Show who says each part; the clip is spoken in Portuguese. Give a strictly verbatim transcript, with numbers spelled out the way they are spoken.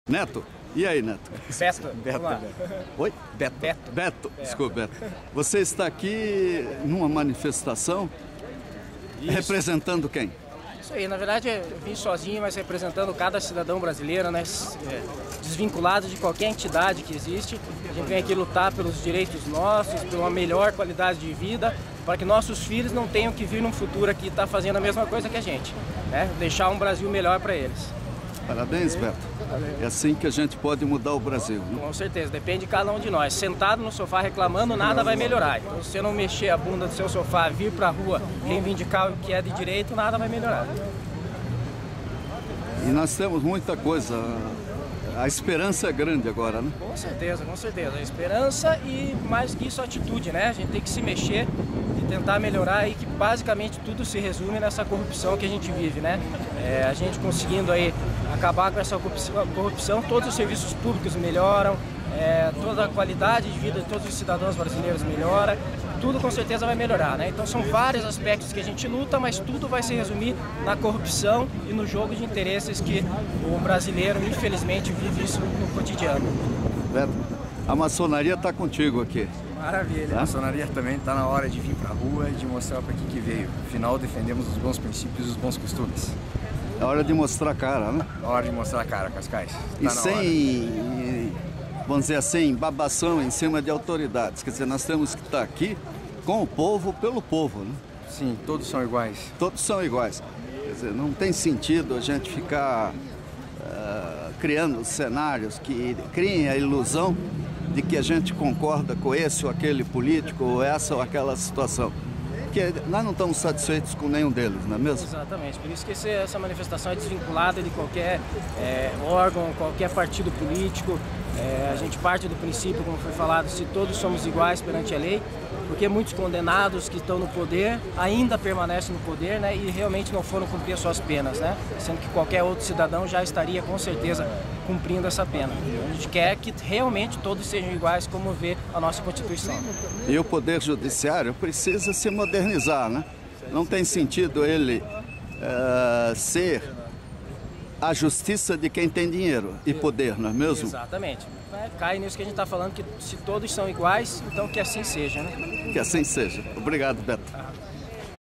Speaker 1: Neto, e aí, Neto?
Speaker 2: Beto.
Speaker 1: Beto. Oi? Beto.
Speaker 2: Beto.
Speaker 1: Beto, desculpa, Beto. Você está aqui numa manifestação
Speaker 2: Isso.
Speaker 1: Representando quem?
Speaker 2: Isso aí, na verdade eu vim sozinho, mas representando cada cidadão brasileiro, né? Desvinculado de qualquer entidade que existe. A gente vem aqui lutar pelos direitos nossos, por uma melhor qualidade de vida, para que nossos filhos não tenham que vir num futuro aqui estar fazendo a mesma coisa que a gente, né? Deixar um Brasil melhor para eles.
Speaker 1: Parabéns, Beto. É assim que a gente pode mudar o Brasil, né?
Speaker 2: Com certeza, depende de cada um de nós. Sentado no sofá reclamando, nada vai melhorar. Então, se você não mexer a bunda do seu sofá, vir para a rua, reivindicar o que é de direito, nada vai melhorar.
Speaker 1: E nós temos muita coisa. A esperança é grande agora, né?
Speaker 2: Com certeza, com certeza. A esperança e, mais que isso, a atitude, né? A gente tem que se mexer e tentar melhorar e que basicamente tudo se resume nessa corrupção que a gente vive, né? É, a gente conseguindo aí acabar com essa corrupção, todos os serviços públicos melhoram, é, toda a qualidade de vida de todos os cidadãos brasileiros melhora, tudo com certeza vai melhorar, né? Então são vários aspectos que a gente luta, mas tudo vai se resumir na corrupção e no jogo de interesses que o brasileiro, infelizmente, vive isso no cotidiano.
Speaker 1: Beto, a maçonaria está contigo aqui.
Speaker 3: Maravilha, a maçonaria também está na hora de vir para a rua e de mostrar para que que veio. Afinal, defendemos os bons princípios e os bons costumes.
Speaker 1: É hora de mostrar a cara, né?
Speaker 3: É hora de mostrar a cara, Cascais. Tá
Speaker 1: e sem, vamos dizer assim, babação em cima de autoridades. Quer dizer, nós temos que estar aqui com o povo, pelo povo, né?
Speaker 3: Sim, todos são iguais.
Speaker 1: Todos são iguais. Quer dizer, não tem sentido a gente ficar uh, criando cenários que criem a ilusão de que a gente concorda com esse ou aquele político, ou essa ou aquela situação. Porque nós não estamos satisfeitos com nenhum deles, não é mesmo?
Speaker 2: Exatamente, por isso que esse, essa manifestação é desvinculada de qualquer é, órgão, qualquer partido político. É, a gente parte do princípio, como foi falado, se todos somos iguais perante a lei, porque muitos condenados que estão no poder ainda permanecem no poder, né, e realmente não foram cumprir as suas penas, né, sendo que qualquer outro cidadão já estaria com certeza cumprindo essa pena. A gente quer que realmente todos sejam iguais, como vê a nossa Constituição.
Speaker 1: E o Poder Judiciário precisa se modernizar, né? Não tem sentido ele uh, ser a justiça de quem tem dinheiro e poder, não é mesmo?
Speaker 2: Exatamente. Cai nisso que a gente está falando, que se todos são iguais, então que assim seja, né?
Speaker 1: Que assim seja. Obrigado, Beto.